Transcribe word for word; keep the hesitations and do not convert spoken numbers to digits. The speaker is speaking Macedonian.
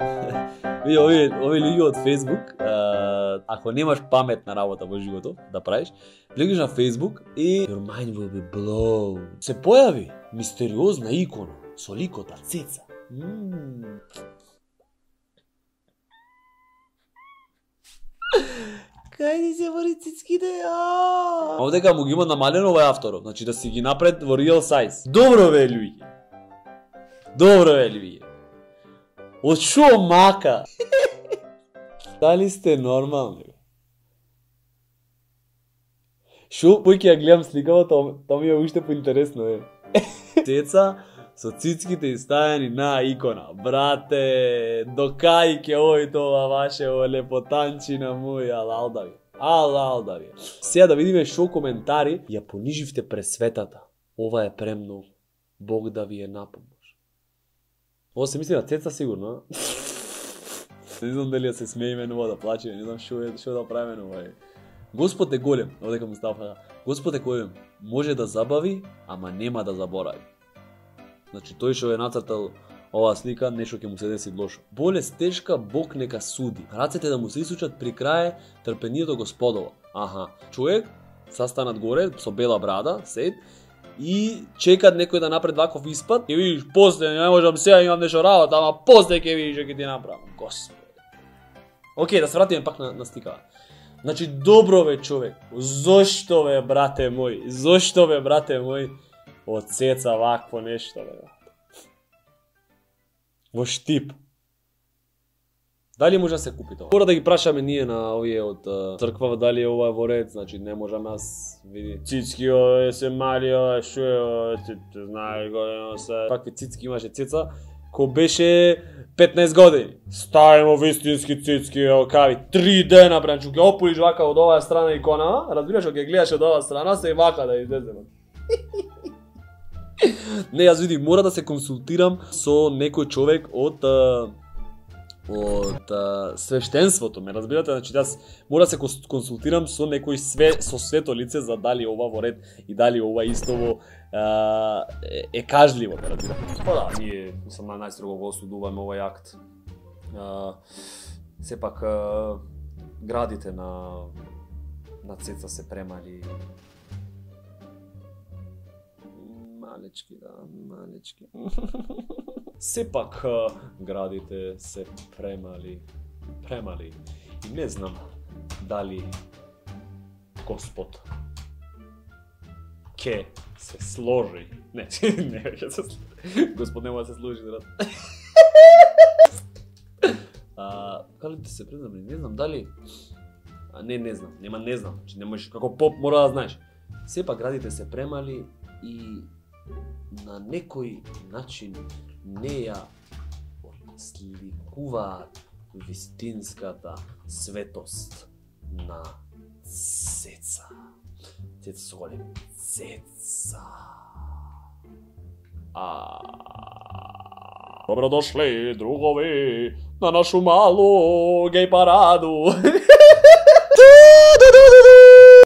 Види, овие, овие луѓе од Facebook, uh, ако немаш паметна работа во животот да правиш, влегнеш на Facebook и your mind will be blown. Се појави мистериозна икона со ликот на Цеца. Mm. Кај се вори цицките? Овдека му ги има намалено овој авторот, значи да си ги напред во real size. Добро ве луѓе. Добро ве луѓе. Од шо мака? Дали сте нормални? Шо, пој ќе ја гледам сликава, тоа ми е уште поинтересно е. Цеца со цицките иставени на икона. Брате, до кај ќе ој тоа ваше о лепотанчина мој, алал да ви. Алал да ви. Сега да видиме шо коментари ја пониживте пресветата. Ова е премногу. Бог да ви е напомош. Ова се мисли на Цеца сигурно, а? Не знам дали ја се смее менува да плаче, не знам шо е, шо да прави менува. Господ е голем, овдека му става. Господ е голем, може да забави, ама нема да заборави. Значи тој што е нацртал оваа слика, нешто ќе му се деси лошо. Болест тешка, Бог нека суди. Рацете да му се исучат при крај, трпението Господово. Аха, човек застанат горе со бела брада, сед, и чекат некој да направи ваков испад. Ќе видиш после, не можам сега имам нешто работа, ама после ќе видиш ќе ти направам. Господи. Океј, да се вратиме пак на, на стикава. Значи, добро ве човек, зошто ве брате мој, зошто ве брате мој, од Цеца вакво нешто ве брате. Во штип. Дали може да се купи тоа? Мора да ги прашаме ние на овие од црква, дали е ова во ред, значи не можам аз, види. Цицки ове се мали, ове шо е, ове, ти знаеш година се. Какви цицки имаше Цеца? Ко беше петнаесет години. Ставимо вистински цицки, ево кави, три дена бранчу, ќе опулиш вака од оваа страна икона, разбираш, ќе гледаш од оваа страна, се вака да излезе. Не, јас види, мора да се консултирам со некој човек од од а, свештенството, ме разбирате, значи јас мора да се консултирам со некој све со свето лице за дали ова во ред и дали ова истово а, е, е кажливо, ме разбирате. Па да, ние сам најстрого го осудуваме овој акт. А, сепак а, градите на на Цеца се премали. Малечки, да, малечки. Сепак градите се премали, премали. И не знам дали Господ ке се сложи. Не, не ќе се сложи. Господ нема да се сложи, брат. А, градите се премали, не знам дали. А, не, не знам, нема не знам. Че не можеш како поп мора да знаеш. Сепак градите се премали и на некој начин не ја сликуваат вистинската светост на Цеца. Цеца со голем. Цеца. А... Добро дошли, другови, на нашу малу гей параду.